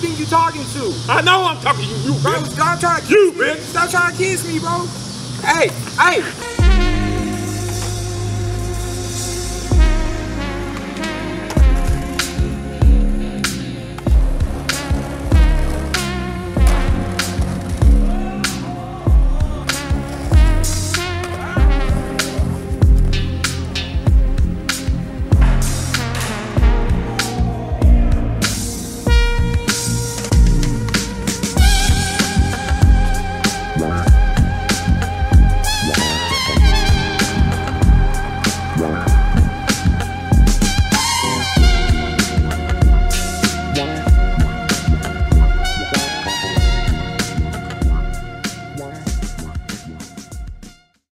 think you talking to? I know I'm talking to you, Bro, bitch. stop trying to You, kiss me. bitch. Stop trying to kiss me, bro. Hey, hey.